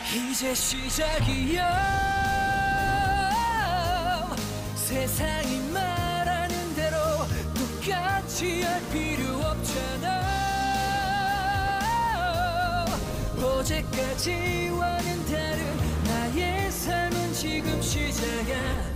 이제 시작이야. 세상이 말하는 대로 똑같이 할 필요 없잖아. 어제까지와는 다른 나의 삶은 지금 시작이야.